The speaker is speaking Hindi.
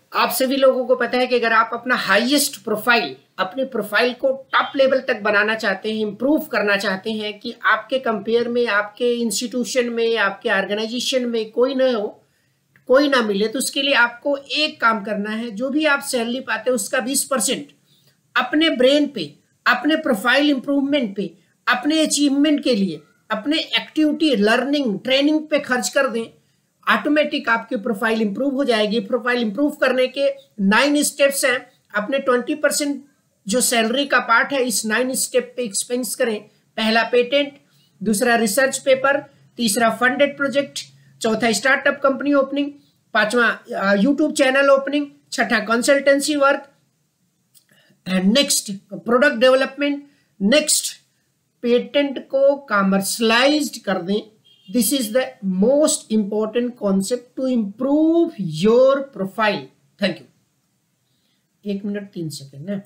आप सभी लोगों को पता है कि अगर आप अपना हाईएस्ट प्रोफाइल, अपने प्रोफाइल को टॉप लेवल तक बनाना चाहते हैं, इंप्रूव करना चाहते हैं कि आपके कंपेयर में, आपके इंस्टीट्यूशन में, आपके ऑर्गेनाइजेशन में कोई ना हो, कोई ना मिले, तो उसके लिए आपको एक काम करना है। जो भी आप सैलरी पाते हैं उसका 20% अपने ब्रेन पे, अपने प्रोफाइल इंप्रूवमेंट पे, अपने अचीवमेंट के लिए, अपने एक्टिविटी, लर्निंग, ट्रेनिंग पे खर्च कर दें। ऑटोमेटिक आपकी प्रोफाइल इंप्रूव हो जाएगी। प्रोफाइल इंप्रूव करने के 9 स्टेप्स हैं। अपने 20% जो सैलरी का पार्ट है इस 9 स्टेप पे एक्सपेंस करें। पहला पेटेंट, दूसरा रिसर्च पेपर, तीसरा फंडेड प्रोजेक्ट, चौथा स्टार्टअप कंपनी ओपनिंग, पांचवा यूट्यूब चैनल ओपनिंग, छठा consultancy work, and next product development, next patent को कमर्शलाइज्ड कर दें। This is the most important concept to improve your profile. Thank you. 1 minute 3 second है।